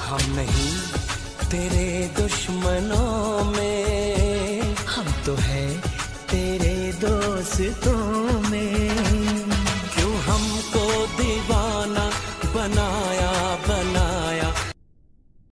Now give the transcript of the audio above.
हम नहीं तेरे दुश्मनों में, हम तो है तेरे दोस्तों